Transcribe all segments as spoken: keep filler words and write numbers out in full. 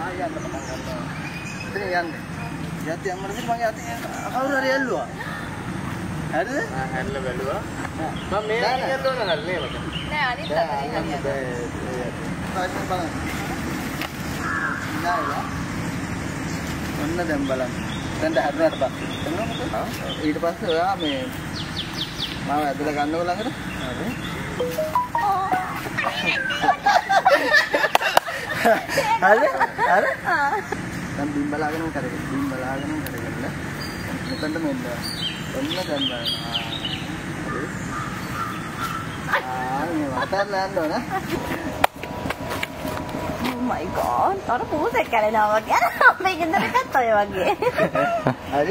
යන්න පටන් ගන්නවා. ඉතින් යන්නේ. යති අම්මලා ඉතින් මගේ අතේ කවුරු හරි ඇල්ලුවා. හරිද? ආ හැල්ල බැලුවා. මම මේ අනිත් යන්න ඕන නේද මට? නෑ අනිත් අතේ යන්න බෑ. තායිස් බලන්න. නෑ ඔන්න දැන් බලන්න. දැන් හරියට බා. ඊට පස්සේ ඔයා මේ මම ඇදලා ගන්නකො ළඟට. හරි. හරි. හරි. දැන් බිම් බලාගෙනම කරගෙන බිම් බලාගෙනම කරගෙන මෙතනට මෙන්න. ඔන්න දැන් බලන්න. හරි. ආ මේ වටන්න යන්න ඕන. Oh my god. අර පූසෙක් කැලේනවා වගේ. අපේ ගෙදර එකත් ඔය වගේ. හරි.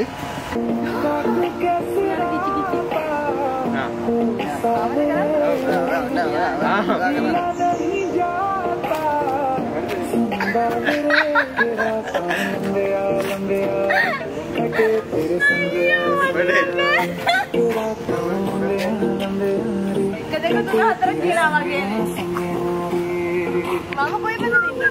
කදක තුන හතර කියලා වගේ. මම කොයි පැත්තද ඉන්නේ?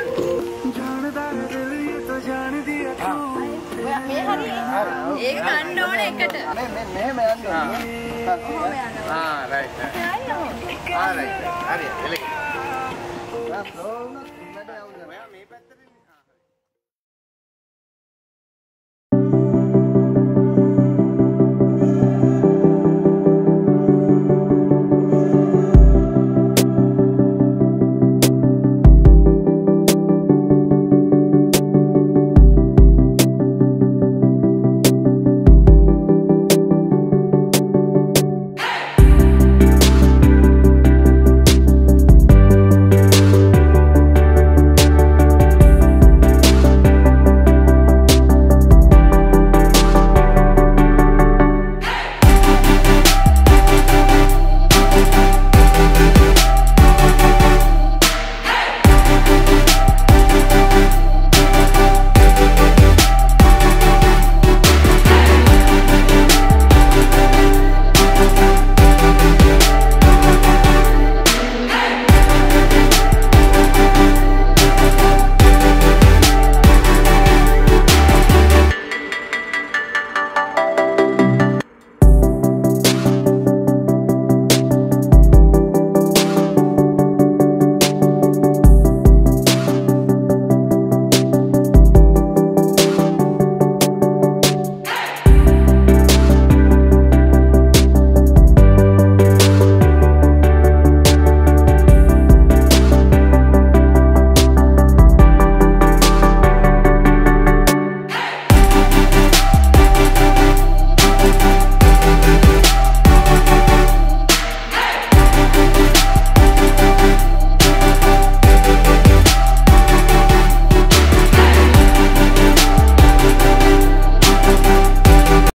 මේ හරි ඒක ගන්න ඕනේ එකට. මේ මේ මෙහෙම යන්න ඕනේ. ආ රයිට්. ආ රයිට්. හරි එලෙක.